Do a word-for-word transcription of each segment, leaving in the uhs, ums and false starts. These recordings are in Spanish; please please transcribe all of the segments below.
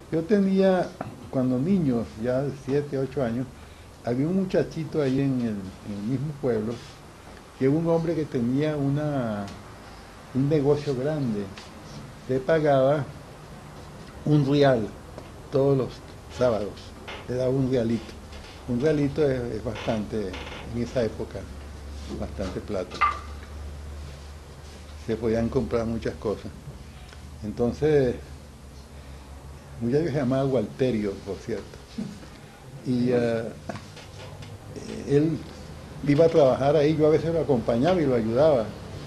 Yo tenía, cuando niño, ya de siete, ocho años, había un muchachito ahí en el, en el mismo pueblo, que era un hombre que tenía una, un negocio grande. Le pagaba un real todos los sábados, le daba un realito. Un realito es, es bastante, en esa época, bastante plata. Se podían comprar muchas cosas. Entonces, un muchacho se llamaba Walterio, por cierto. Y uh, él iba a trabajar ahí, yo a veces lo acompañaba y lo ayudaba.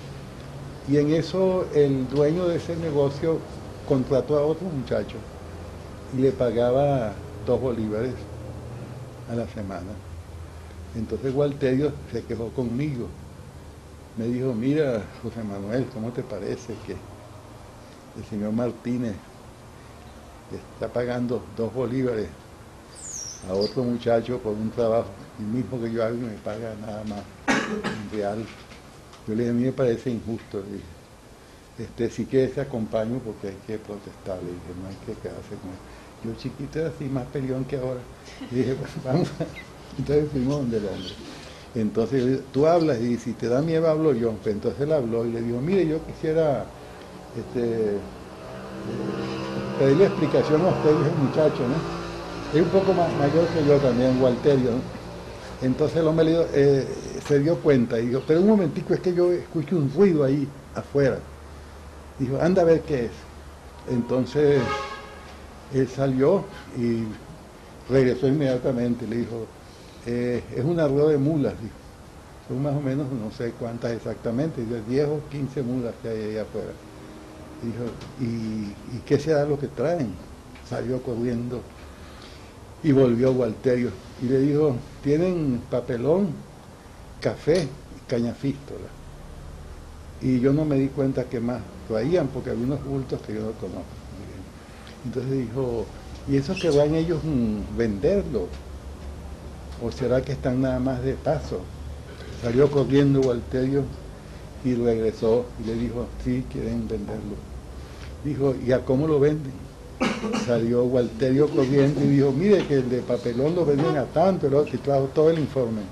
Y en eso el dueño de ese negocio contrató a otro muchacho y le pagaba dos bolívares a la semana. Entonces Walterio se quejó conmigo. Me dijo, mira, José Manuel, ¿cómo te parece que el señor Martínez está pagando dos bolívares a otro muchacho por un trabajo, el mismo que yo hago y me paga nada más un real? Yo le dije, a mí me parece injusto. Le dije, este, si quieres te acompaño porque hay que protestar. Le dije, no hay que quedarse con él. Yo chiquito era así, más peleón que ahora. Le dije, bueno, vamos. Entonces fuimos donde el hombre. Entonces yo le dije, tú hablas y si te da miedo hablo yo. Pues entonces él habló y le dijo, mire, yo quisiera este, eh, pedirle explicación a usted, dije, muchacho, ¿no? Es un poco más mayor que yo también, Walterio, ¿no? Entonces el hombre le dijo, eh, se dio cuenta y dijo, pero un momentico, es que yo escucho un ruido ahí afuera. Dijo, anda a ver qué es. Entonces él salió y regresó inmediatamente. Le dijo, eh, es una rueda de mulas. Dijo, son más o menos, no sé cuántas exactamente, dijo, diez o quince mulas que hay ahí afuera. Dijo, ¿y, y qué será lo que traen? Salió corriendo y volvió Walterio y le dijo, tienen papelón, café y cañafístola. Y yo no me di cuenta que más traían porque había unos bultos que yo no conozco. Entonces dijo, ¿y eso que van ellos mmm, venderlo? ¿O será que están nada más de paso? Salió corriendo Walterio y regresó y le dijo, sí, quieren venderlo. Dijo, ¿y a cómo lo venden? Salió Walterio corriendo y dijo, mire que el de papelón lo venden a tanto, el otro, y trajo todo el informe.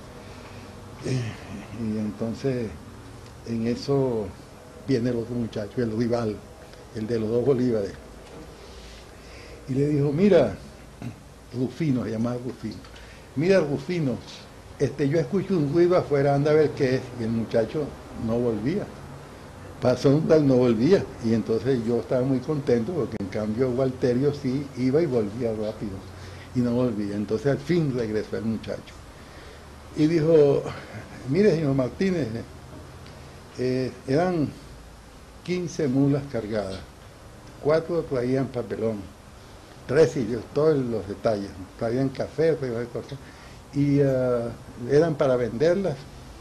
Y entonces en eso viene el otro muchacho, el rival, el de los dos bolívares. Y le dijo, mira, Rufino, se llamaba Rufino, mira Rufino, este, yo escucho un ruido afuera, anda a ver qué es. Y el muchacho no volvía. Pasó un tal, no volvía. Y entonces yo estaba muy contento porque en cambio Walterio sí iba y volvía rápido. Y no volvía. Entonces al fin regresó el muchacho. Y dijo, mire señor Martínez, eh, eran quince mulas cargadas. Cuatro traían papelón. Tres y yo, todos los detalles. Traían café, traían cosas. Y uh, eran para venderlas.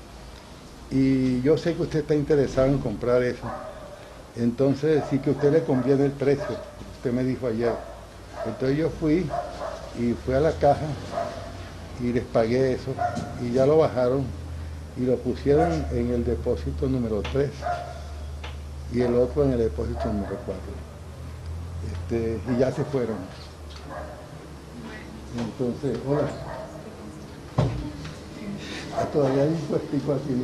Y yo sé que usted está interesado en comprar eso. Entonces sí que a usted le conviene el precio, usted me dijo ayer. Entonces yo fui y fui a la caja y les pagué eso y ya lo bajaron y lo pusieron en el depósito número tres y el otro en el depósito número cuatro. Este, y ya se fueron. Entonces, hola. Todavía hay un puestico aquí.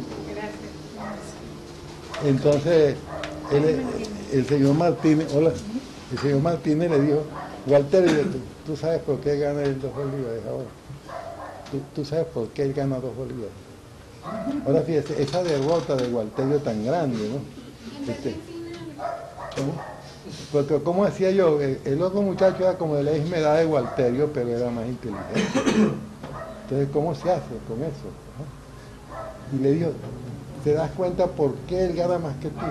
Entonces, él, el señor Martínez, hola, el señor Martínez le dijo, Walter, ¿tú, tú sabes por qué gana el dos bolívares ahora? ¿Tú, ¿Tú sabes por qué él gana dos bolívares? Ahora fíjese, esa derrota de Walterio tan grande, ¿no? Este, ¿cómo? Porque como decía yo, el, el otro muchacho era como de la misma edad de Walterio, pero era más inteligente. Entonces, ¿cómo se hace con eso? ¿No? Y le dijo, ¿te das cuenta por qué él gana más que tú?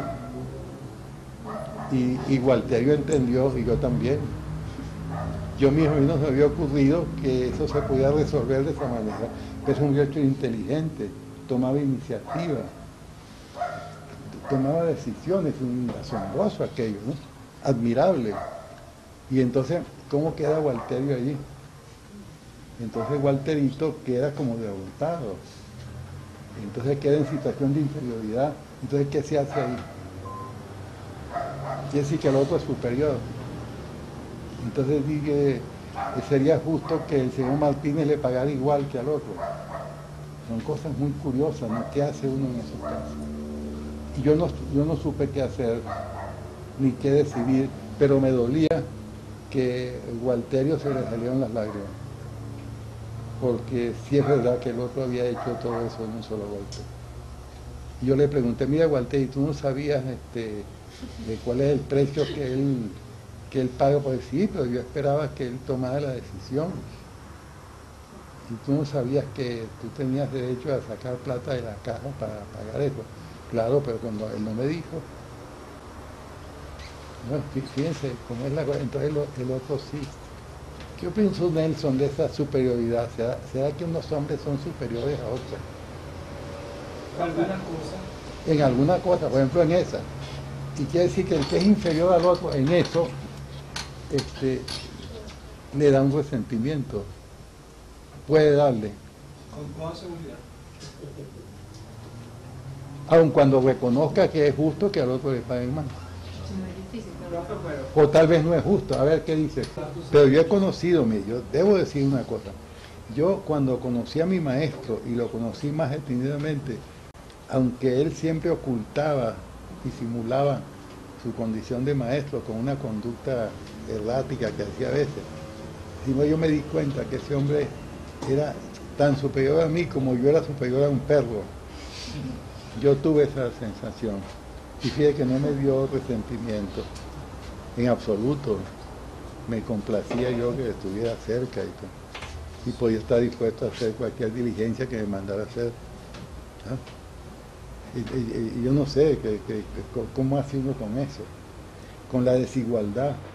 Y, y Walterio entendió, y yo también. Yo mismo no se me había ocurrido que eso se podía resolver de esa manera. Es un muchacho inteligente, tomaba iniciativa, tomaba decisiones, un asombroso aquello, ¿no? Admirable. Y entonces, ¿cómo queda Walterio allí? Entonces Walterito queda como derrotado. Entonces queda en situación de inferioridad. Entonces, ¿qué se hace ahí? Quiere decir que el otro es superior. Entonces dije, sería justo que el señor Martínez le pagara igual que al otro. Son cosas muy curiosas, ¿no? ¿Qué hace uno en esos casos? Y yo no, yo no supe qué hacer, ni qué decidir, pero me dolía que Gualterio se le salieron las lágrimas. Porque sí es verdad que el otro había hecho todo eso en un solo golpe. Y yo le pregunté, mira Gualterio, ¿tú no sabías este, de cuál es el precio que él, que él paga? Pues sí, pero yo esperaba que él tomara la decisión. Y tú no sabías que tú tenías derecho a sacar plata de la caja para pagar eso. Claro, pero cuando él no me dijo. Bueno, fíjense cómo es la cosa. Entonces el, el otro sí. ¿Qué piensa Nelson de esa superioridad? ¿Será, ¿Será que unos hombres son superiores a otros? ¿Alguna cosa? En alguna cosa, por ejemplo en esa. Y quiere decir que el que es inferior al otro en eso, este, le da un resentimiento. Puede darle. ¿Con toda seguridad? Aun cuando reconozca que es justo que al otro le paguen más. O tal vez no es justo, a ver qué dice. Pero yo he conocido, yo debo decir una cosa. Yo cuando conocí a mi maestro, y lo conocí más detenidamente, aunque él siempre ocultaba y simulaba su condición de maestro con una conducta errática que hacía a veces, sino yo me di cuenta que ese hombre era tan superior a mí como yo era superior a un perro. Yo tuve esa sensación. Y fíjate que no me dio resentimiento, en absoluto. Me complacía yo que estuviera cerca y, todo, y podía estar dispuesto a hacer cualquier diligencia que me mandara hacer. ¿Ah? Y, y, y yo no sé que, que, cómo hace uno con eso, con la desigualdad.